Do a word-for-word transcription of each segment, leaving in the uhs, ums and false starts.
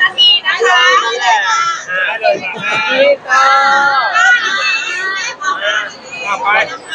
นาทีนะคะได้เลยนี่ก็ต่อไป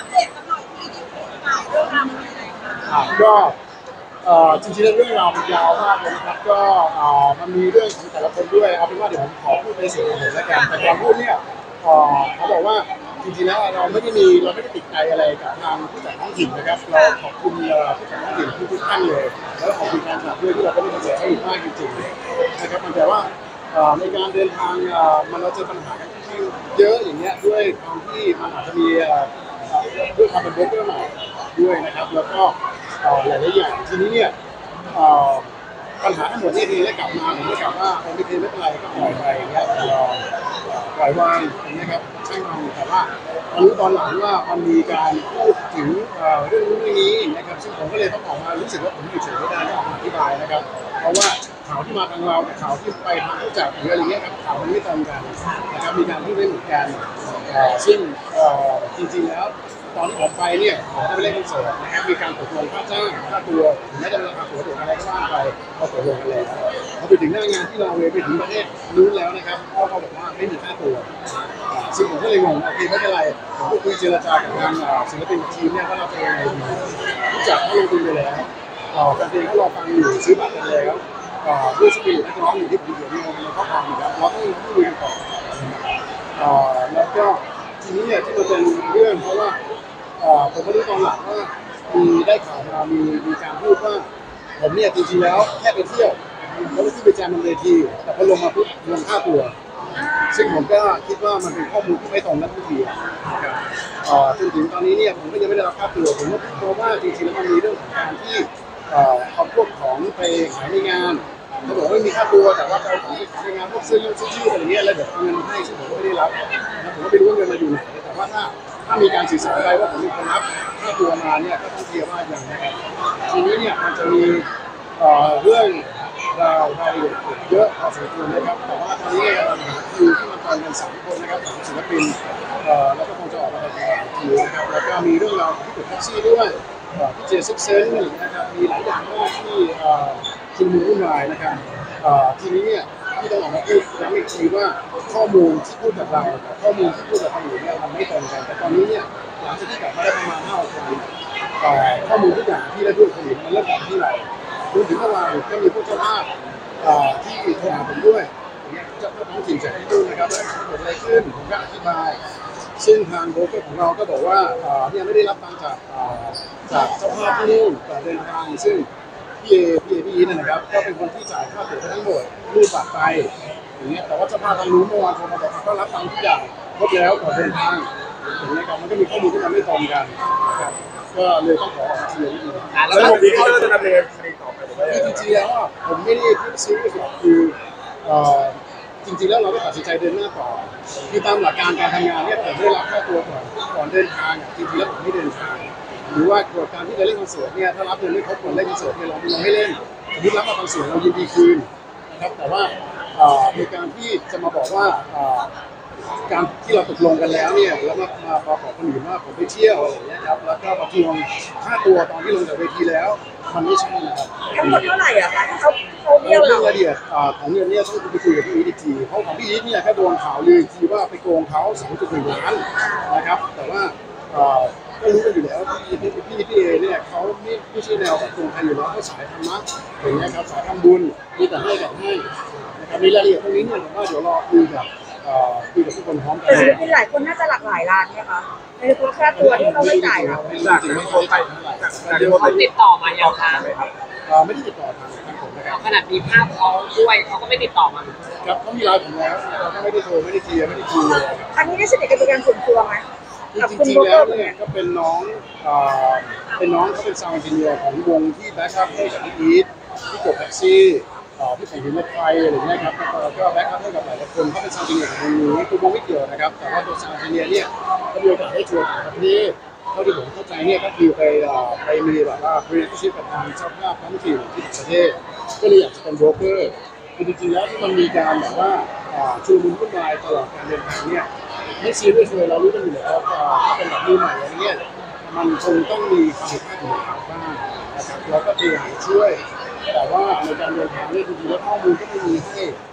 ก็จริงๆเรื่องราวมันยาวมากเลยนะครับก็มันมีเรื่องของแต่ละคนด้วยเอาเป็นว่าเดี๋ยวผมขอพูดในส่วนของผมแล้วกันแต่ก่อนพูดเนี่ยเขาบอกว่าจริงๆแล้วเราไม่ได้มีเราไม่ได้ติดใจอะไรกับทางผู้จัดท้องถิ่นนะครับเราขอบคุณผู้จัดท้องถิ่นทุกท่านเลยแล้วขอบคุณการจัดด้วยที่เราได้ประโยชน์ให้มากจริงๆนะครับมันแต่ว่าในการเดินทางมันเราเจอปัญหาที่เยอะอย่างเงี้ยด้วยความที่มันอาจจะมีด้วยความเป็นโบรกเกอร์ใหม่ด้วยนะครับแล้วก็หลายๆอย่างทีนี้เนี่ยปัญหาทั้งหมดนี่ทีได้กลับมาผมก็กลับว่าโอเคไม่เป็นไรก็ปล่อยไปอย่างเงี้ยปล่อยวางอย่างเงี้ยครับใช่มันแต่ว่าตอนนี้ตอนหลังว่ามันมีการพูดถึงเรื่องนู้นเรื่องนี้นะครับซึ่งผมก็เลยต้องออกมารู้สึกว่าผมอยู่เฉยไม่ได้ต้องออกมาอธิบายนะครับเพราะว่าข่าวที่มาทางเรากับข่าวที่ไปทางผู้จัดหรืออะไรเงี้ยครับข่าวมันไม่ตรงกันนะครับมีการพูดไม่เหมือนกันซึ่งจริงๆแล้วตอนที่ผมไปเนี่ยผมก็ไปเล่นคอนเสิร์ตนะครับมีการตกลงค่าจ้างค่าตัวถึงแม้จะราคาตั๋วถูกอะไรก็ว่าไปเราตกลงกันแล้วพอไปถึงหน้างานที่เราเลยไปถึงประเทศนู้นแล้วนะครับเขาเขาบอกว่าไม่มีค่าตัวซึ่งผมก็เลยงงโอเคไม่เป็นไรผมก็คุยเจรจากับทางศิลปินทีมเนี่ยว่าเราจะยังไงดีรู้จักเขาลงทุนไปแล้วการเพลงเขารอฟังอยู่ซื้อบัตรกันแล้วด้วยสปิริตนักร้องอยู่ที่ผมเห็นในข้อความนะครับเราต้องคุยกันต่อแล้วก็ทีนี้เนี่ยที่มันเป็นเรื่องเพราะว่าผมไม่รู้ตอนหลังว่ามีได้ข่าวมามีมีการพูดว่าผมเนี่ยจริงๆแล้วแค่ไปเที่ยวแล้วขึ้นไปแจมบนเวทีแต่พอลงมาปุ๊บลงค่าตัวซึ่งผมก็คิดว่ามันเป็นข้อมูลที่ไม่ตรงกันทุกทีจนถึงตอนนี้เนี่ยผมก็ยังไม่ได้รับค่าตัวผมก็เพราะว่าจริงๆแล้วมันมีเรื่องของการที่เอาพวกของไปขายในงานเขาบอกว่าไม่มีค่าตัวแต่ว่าเอาของไปขายในงานพวกเสื้อยืดชุดยืดอะไรเงี้ยแล้วเดี๋ยวเอาเงินมาให้ซึ่งผมก็ไม่ได้รับผมก็ไม่รู้ว่าเงินมาอยู่ไหนแต่ว่าถ้าถ้ามีการสื่อสารไปว่าผมมีคนรับค่าตัวมาเนี่ยก็ต้องเคลียร์ว่าอย่างนะครับทีนี้เนี่ยมันจะมีเรื่องราวรายละเอียดเยอะพอสมควรนะครับแต่ว่าตอนนี้เราหาคิวที่มันตรงกันสามคนนะครับสามศิลปินแล้วก็คงจะออกมาเป็นคิวนะครับแล้วก็มีเรื่องราวของที่เกิดแท็กซี่ด้วยพี่เจซิกเซนนะครับมีหลายอย่างมากที่ชุมนุมวุ่นวายนะครับทีนี้เนี่ยที่ต้องออกมาพูดย้ำอีกทีว่าข้อมูลที่พูดกับเราข้อมูลที่พูดกับคนอื่นเนี่ยมันไม่ตรงกันแต่ตอนนี้เนี่ยหลังจากที่กลับมาได้ประมาณห้าวันข้อมูลทุกอย่างที่ได้พูดกับคนอื่นมันเริ่มกลับที่เรารวมถึงเมื่อวานก็มีผู้เจ้าภาพที่โทรหาผมด้วยเจ้าภาพท้องถิ่นจากที่นู่นนะครับว่าเกิดอะไรขึ้นผมก็อธิบายซึ่งทางโบรกเกอร์ของเราก็บอกว่าเนี่ยไม่ได้รับตังค์จากจากเจ้าภาพที่นู่นแต่เดินทางซึ่งพี่เอพี่เอพี่อีนั่นนะครับก็เป็นคนที่จ่ายค่าตั๋วทั้งหมดรูดบัตรไปอย่างเงี้ยแต่ว่าเจ้าภาพทางนู้นเมื่อวานโทรมาบอกก็รับตังค์ทุกอย่างครบแล้วก่อนเดินทางอย่างเงี้ยครับมันก็มีข้อมูลที่มันไม่ตรงกันนะครับก็เลยต้องขอออกมาเชียร์นิดนึงแล้วผมที่เขาจะดำเนินคดีต่อไปคือจริงๆแล้วผมไม่ได้พูดซีเรียสหรอกคือจริงๆแล้วเราก็ตัดสินใจเดินหน้าต่อคือตามหลักการการทำงานเนี่ยผมได้รับค่าตัวก่อนก่อนเดินทางจริงๆแล้วผมไม่เดินทางหรือว่าเกิดการที่จะเล่นคอนเสิร์ตเนี่ยถ้ารับเงินไม่ครบก่อนเล่นคอนเสิร์ตเนี่ยเราเราไม่เล่นสมมติรับมาคอนเสิร์ตเรายินดีคืนนะครับแต่ว่าในการที่จะมาบอกว่าการที่เราตกลงกันแล้วเนี่ยแล้วมามาบอกคนอื่นว่าผมไปเที่ยวอะไรอย่างเงี้ยครับแล้วก็มาทวงค่าตัวตอนที่ลงจากเวทีแล้วมันไม่ใช่นะครับทั้งหมดเท่าไหร่อะคะที่เขาเขาเรียกเราเรื่องรายละเอียดของเงินเนี่ยต้องไปคุยกับพี่อีทอีกทีเพราะของพี่อีทเนี่ยแค่โดนข่าวลือทีว่าไปโกงเขา สองจุดหนึ่ง ล้านนะครับแต่ว่าก็รู้กันอยู่แล้วพี่พี่พี่พี่เอเนี่ยเขาไม่ไม่ใช่แนวแบบตรงใครอยู่แล้วเขาสายธรรมะอย่างเงี้ยครับสายทำบุญมีแต่ให้กับให้นะครับในรายละเอียดตรงนี้เนี่ยผมว่าเดี๋ยวรอคุยกับคุยกับทุกคนพร้อมกันแต่มีหลายคนน่าจะหลากหลายล้านเนี่ยค่ะในคุณค่าตัวที่เขาไม่จ่ายเราจากที่เขาไปจากที่เขาติดต่อมาอย่างไรครับไม่ได้ติดต่อทางทางผมนะครับขนาดมีภาพเขาด้วยเขาก็ไม่ติดต่อมาครับเขามีไลน์ผมแล้วเราก็ไม่ได้โทรไม่ได้เคลียร์ไม่ได้คุยเลยอันนี้ได้สนิทกันเป็นการส่วนตัวไหมจริงๆแล้วเนี่ยก็เป็นน้องเป็นน้องเขาเป็นซาวด์เอนจิเนียร์ของวงที่แบ็คอัพให้กับพี่อีทที่กบแท็กซี่ที่ผมเห็นรถไฟอะไรเงี้ยครับแล้วก็แบ็คอัพให้กับหลายคนเขาเป็นซาวด์เอนจิเนียร์ของวงนี้คือวงไม่เกี่ยวนะครับแต่ว่าตัวซาวด์เอนจิเนียร์เนี่ยก็มีโอกาสได้ทัวร์ต่างประเทศเท่าที่ผมเข้าใจเนี่ยก็คือไปไปมีแบบว่าบริษัทชิพกับทางเจ้าภาพท้องถิ่นที่ต่างประเทศก็เลยอยากจะเป็นโบรกเกอร์คือจริงๆแล้วที่มันมีการแบบว่าชุลมุนวุ่นวายตลอดการเดินทางเนี่ยไม่ซีเรียสเลยเรารู้กันอยู่แล้วถ้าเป็นแบบมือใหม่อะไรเงี้ยมันคงต้องมีความผิดพลาดอยู่บ้างนะครับเราก็พยายามช่วยแต่ว่าในการเดินทางเนี่ยจริงๆแล้วข้อมูลก็ไม่มีให้การ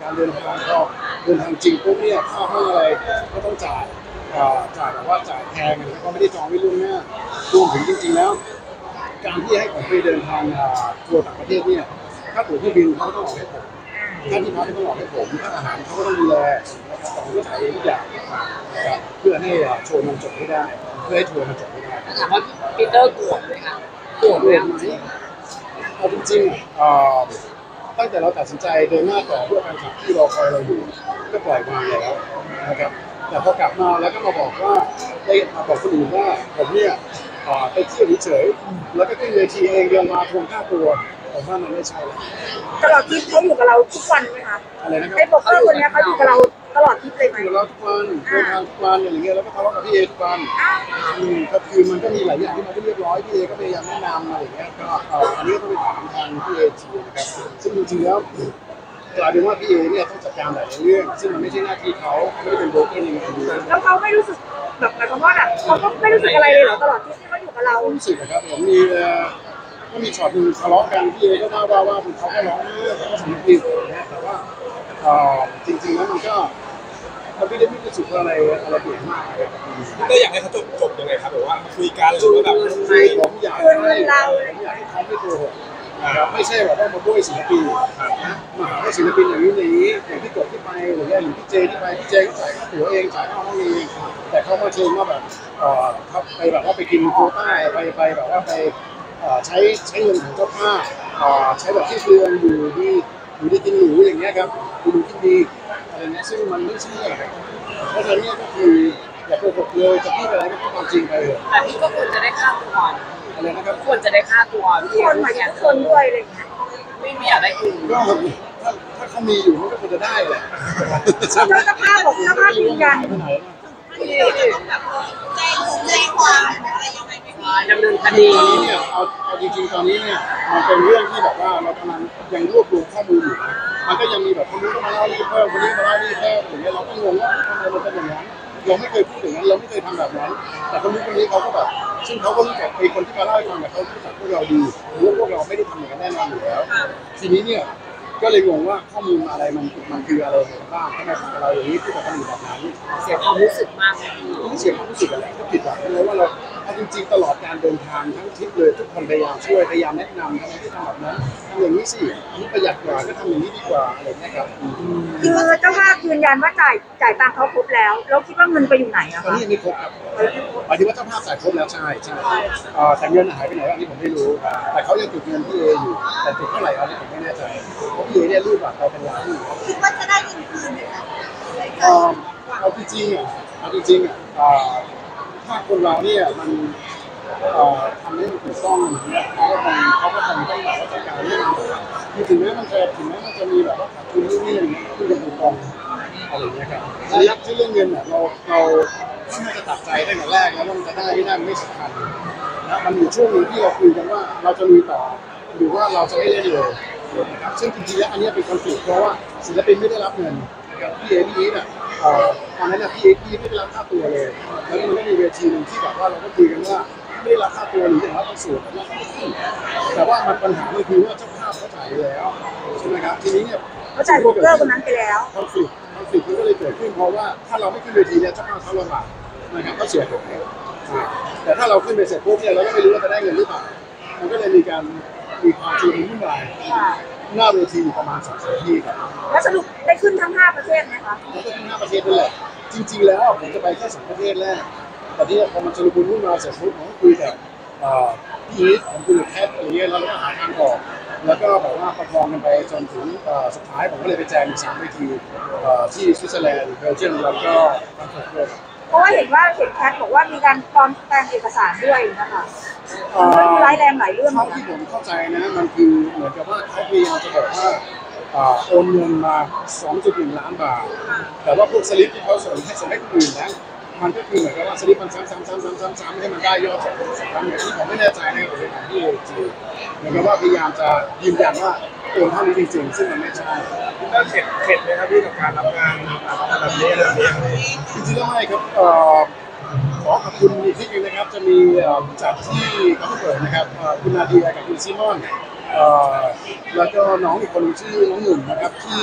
การเดินทางก็เดินทางจริงปุ๊บเนี่ยค่าห้องอะไรก็ต้องจ่ายจ่ายแบบว่าจ่ายแพงก็ไม่ได้จองไว้ล่วงหน้ารวมถึงจริงๆแล้วการที่ให้ผมไปเดินทางทัวร์ต่างประเทศเนี่ยค่าตั๋วเครื่องบินเขาต้องออกให้ผมค่าที่พักต้องออกให้ผมค่าอาหารเขาก็ต้องดูแลนะครับผมก็จ่ายเองทุกอย่างเพื่อให้โชว์มันจบให้ได้เพื่อให้ทัวร์มันจบให้ได้ถามว่าปีเตอร์โกรธไหมคะโกรธไหมเอาจริงๆตั้งแต่เราตัดสินใจเดินหน้าต่อเพื่อการขับที่รอคอยเราอยู่ก็ปล่อยมาแล้วนะครับแต่พอกลับมาแล้วก็มาบอกว่าได้มาบอกคนอื่นว่าผมเนี่ยไปเที่ยวเฉยๆแล้วก็ขึ้นเวทีเองเดินมาทวงค่าตัวผมว่ามันไม่ใช่แล้วตลอดทริปเขาอยู่กับเราทุกวันไหมคะอะไรนะครับไอ้บอกเกอร์คนนี้เขาอยู่กับเราตลอดทริปเลยไหมอยู่กับเราทุกวันเดินทางทุกวันอย่างเงี้ยแล้วก็ทะเลาะกับพี่เอทุกวันอืมก็คือมันก็มีหลายอย่างที่มันไม่เรียบร้อยพี่เอก็พยายามแนะนำอะไรอย่างเงี้ยก็อันนี้ต้องไปถามทางพี่เอทีนะครับซึ่งจริงๆแล้วกลายเป็นว่าพี่เอเนี่ยต้องจัดการหลายเรื่องซึ่งมันไม่ใช่หน้าที่เขาไม่ได้เป็นโบรกเกอร์ในงานดูแล้วเขาไม่รู้สึกแบบหมายความว่าแบบเขาก็ไม่รู้สึกอะไรเลยเหรอตลอดที่เขาอยู่กับเรารู้สึกนะครับผมมีก็มีช็อตหนึ่งทะเลาะกันพี่เอก็ว่าว่าว่าเขาก็ร้องไห้เขาก็สำนึกผิดนะแต่ว่าจริงๆแล้วมันก็มันไม่ได้ไม่ได้สุดอะไรอะไรเปลี่ยนมากเลยก็อยากให้เขาจบจบยังไงครับแบบว่าคุยกันหรือว่าแบบผมอยากให้ผมอยากให้เขาไม่โกหกนะครับไม่ใช่แบบว่ามาบ้วยศิลปินนะมาหาว่าศิลปินอย่างนี้อย่างนี้อย่างที่กดที่ไปหรือว่าอย่างพี่เจที่ไปพี่เจก็จ่ายค่าตั๋วเองจ่ายค่าห้องเองแต่เขามาเชิญว่าแบบเอ่อเขาไปแบบว่าไปกินโคต้าไปไปแบบว่าไปใช้ใช้เงินของเจ้าภาพใช้แบบที่เรือนอยู่ที่อยู่ที่กินหรูอย่างเงี้ยครับอยู่ที่ดีอะไรเงี้ยซึ่งมันไม่ใช่เพราะฉะนั้นก็คืออย่าโกหกเลยจะพูดอะไรก็พูดความจริงไปเลยแต่พี่ก็ควรจะได้ค่าตัวอะไรนะครับควรจะได้ค่าตัวพี่คนหมายถึงคนด้วยอะไรเงี้ยไม่ไม่อยากได้คืนก็ถ้าถ้าเขามีอยู่มันก็ควรจะได้แหละแล้วสภาพบอกสภาพยืนยันต้องแบบแจ้งแจ้งความอะไรยังไงไม่มีดำเนินคดีตอนนี้เนี่ยเอาเอาจริงๆตอนนี้เนี่ยมันเป็นเรื่องที่แบบว่าเรากำลังยังรวบรวมข้อมูลอยู่มันก็ยังมีแบบคนนี้ก็มาเล่านี่เพิ่มคนนี้มาเล่านี่เพิ่มอย่างเงี้ยเราก็งงว่าทำไมมันเป็นอย่างนั้นเราไม่เคยพูดอย่างนั้นเราไม่เคยทำแบบนั้นแต่คนนี้คนนี้เขาก็แบบซึ่งเขาก็รู้จักไอ้คนที่มาเล่าให้ฟังเนี่ยเขารู้จักพวกเราดีรู้ว่าพวกเราไม่ได้ทำอย่างนั้นแน่นอนอยู่แล้วทีนี้เนี่ยก็เลยงงว่าข้อมูลอะไรมันมันคืออะไรบ้างทำไมเราอย่างนี้พูดกับคนอื่นแบบนั้นเสียความรู้สึกมากไม่เสียความรู้สึกอะไรก็ผิดหวังเลยว่าเราจริงๆตลอดการเดินทางทั้งทริปเลยทุกคนพยายามช่วยพยายามแนะนำทำไมที่ทำแบบนั้นทำอย่างนี้สินี่ประหยัดกว่าก็ทำอย่างนี้ดีกว่าอะไรเงี้ยครับคือเจ้าภาพยืนยันว่าจ่ายจ่ายตังค์เขาครบแล้วแล้วคิดว่าเงินไปอยู่ไหนอะคะตอนนี้ยังไม่ครบครับหมายถึงว่าเจ้าภาพจ่ายครบแล้วใช่ใช่แต่เงินหายไปไหนอันนี้ผมไม่รู้แต่เขายังติดเงินพี่เออยู่แต่ติดเท่าไหร่อันนี้ผมไม่แน่ใจเพราะพี่เอเนี่ยรูดบัตรเราเป็นล้านคิดว่าจะได้เงินคืนไหมคะเอาจริงๆอ่ะเอาจริงๆอ่ะถ้าคนเราเนี่ยมันทำให้มันถูกต้องเนี่ยเขาก็คงเขาก็คงต้องแบบว่าจัดการเรื่องคือถึงแม้มันจะถึงแม้มันจะมีแบบว่าขาดทุนนิดนึงคือจะถูกต้องอะไรอย่างเงี้ยครับระยะที่เรื่องเงินเนี่ยเราเราถ้ามันจะตัดใจตั้งแต่แรกแล้วมันจะได้ไม่ได้ไม่สำคัญนะมันอยู่ช่วงนึงที่เราคุยกันว่าเราจะลุยต่อหรือว่าเราจะไม่เล่นเลยนะครับซึ่งจริงๆแล้วอันนี้เป็นคอนฟ lict เพราะว่าศิลปินไม่ได้รับเงินนะครับพี่เอพี่เนี่ยตอนนั้นนะพี่เอพี่ไม่ได้รับค่าตัวเลยแล้วมันก็มีเวทีหนึ่งที่แบบว่าเราก็คุยกันว่าไม่ได้รับค่าตัวหรืออย่างว่าต้องสูตรแต่ว่ามันปัญหามันคือว่าเจ้าภาพเขาจ่ายแล้วใช่ไหมครับทีนี้เนี่ยเขาจ่ายโบรกเกอร์คนนั้นไปแล้วคอนฟ lict คอนฟ lict มันก็เลยเกิดขึ้นเพราะว่าถ้าเราไม่ขึ้นเวทีเนี่ยเจ้าภาพเขาลำบากนะครับเขาเสียหายแต่ถ้าเราขึ้นไปเสร็จปุ๊บเนี่ยเราก็ไม่รู้ว่าจะได้เงินหรือเปล่ามันก็เลยมีการมีความชุลมุนวุ่นวายหน้าเวทีประมาณสองสามที่ครับแล้วสรุปได้ขึ้นทั้งห้าประเทศไหมคะได้ขึ้นห้าประเทศนั่นแหละจริงๆแล้วผมจะไปแค่สองประเทศแรกแต่ที่พอมันชุลมุนวุ่นวายเสร็จปุ๊บผมก็คุยกับพี่อีทผมคุยกับแคทอะไรเงี้ยเราก็หาทางออกแล้วก็แบบว่าประคองกันไปจนถึงสุดท้ายผมก็เลยไปแจมอีกสามเวทีที่สวิตเซอร์แลนด์เบลเยียมแล้วก็ฝรั่งเศสด้วยเพราะว่าเห็นว่าเห็นแคทบอกว่ามีการปลอมแปลงเอกสารด้วยนะคะมันร้ายแรงหลายเรื่องเท่าที่ผมเข้าใจนะมันคือเหมือนกับว่าเขาพยายามจะบอกว่าโอนเงินมา สองจุดหนึ่ง ล้านบาทแต่ว่าพวกสลิปที่เขาส่งให้ส่งให้คนอื่นนะมันก็คือเหมือนกับว่าสลิปมันซ้ำๆๆๆๆให้มันได้ยอดสองสามอย่างที่ผมไม่แน่ใจในเรื่องของที่เอจีเหมือนกับว่าพยายามจะยืนยันว่าโอนเท่านี้จริงๆซึ่งมันไม่ใช่แล้วเข็ดเข็ดไหมครับพี่กับการรับงานแบบนี้แบบนี้จริงๆแล้วไม่ครับขอขอบคุณอีกทีนึงนะครับจะมีจัดที่เขาเปิดนะครับคุณนาเดียกับคุณซิมอนแล้วก็น้องอีกคนชื่อน้องหนุ่มนะครับที่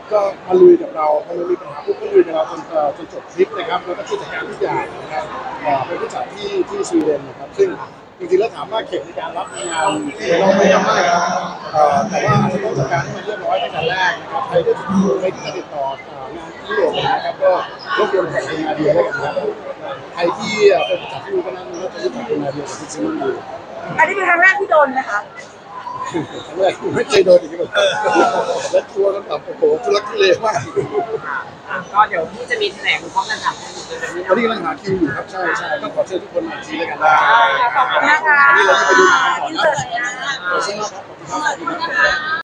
ก็มาลุยกับเราพอเรามีปัญหาปุ๊บก็ลุยกับเราจนจนจบทริปนะครับแล้วก็ช่วยจัดการทุกอย่างนะครับเป็นผู้จัดที่ที่สวีเดนนะครับซึ่งจริงๆแล้วถามว่าเข็มในการรับงานเราไม่ยากมากครับแต่ว่าอาจจะต้องจัดการให้มันเรียบร้อยตั้งแต่แรกนะครับใครที่ใครที่จะติดต่องานที่ยุโรปนะครับก็รบกวนขอเป็นนาเดียด้วยกันนะครับใครที่เป็นผู้จัดที่รู้ก็นั้นก็จะรู้จักเป็นนาเดียกับที่ซิมอยู่อันนี้เป็นครั้งแรกที่โดนนะคะครั้งแรกไม่เคยโดนอย่างนี้เลยและทัวร์กันแบบโอ้โหทุลักทุเลมากก็เดี๋ยวพี่จะมีแถลงพร้อมกันสามคนอยู่แบบนี้ตอนนี้กำลังหาคิวอยู่ครับใช่ใช่ก็ขอเชิญทุกคนมาทีเลยกันนะขอบคุณนะคะอันนี้เราจะไปดูหนังก่อนนะขอบคุณนะคะ